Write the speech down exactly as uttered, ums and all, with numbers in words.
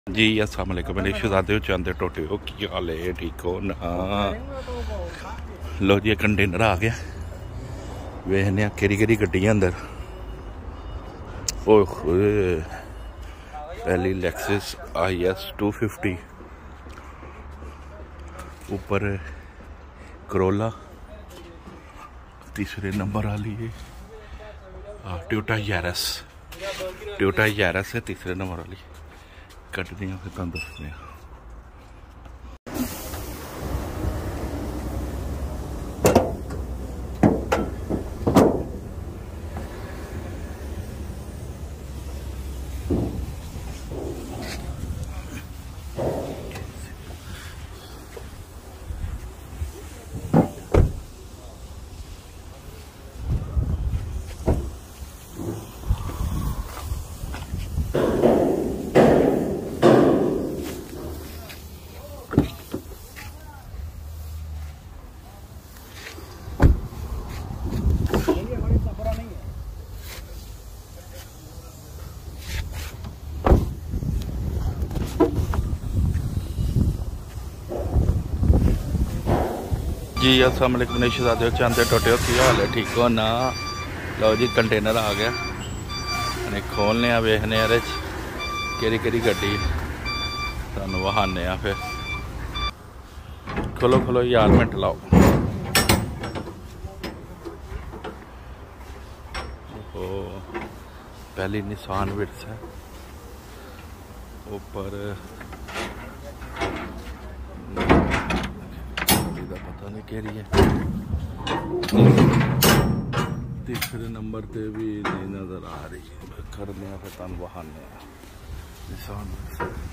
जी अस्सलाम वालेकुम मेरे शहजादे चांदे टोटे हो की हाल है ठीक हो ना। लो जी कंटेनर आ गया वेखने केरी केरी गड्डी अंदर। ओह पहली Lexus I S two fifty ऊपर करोला तीसरे नंबर वाली है टोयोटा यारिस टोयोटा यारिस है तीसरे नंबर वाली कटते हैं फिर तुम दसते हैं। जी अस्सलाम वालेकुम मेरे शहजादे चांदे टोटे हो की हाल है ठीक हो ना। लो जी कंटेनर आ गया खोलने वेखने केरी केरी गड्डी तुहानू वहाने फिर खोलो खोलो यार मिनट लाओ। ओ पहली निसान विट्स है ऊपर पता नहीं कह रही है तीसरे नंबर पे भी नहीं नजर आ रही है करने फिर तुम बहाने निशान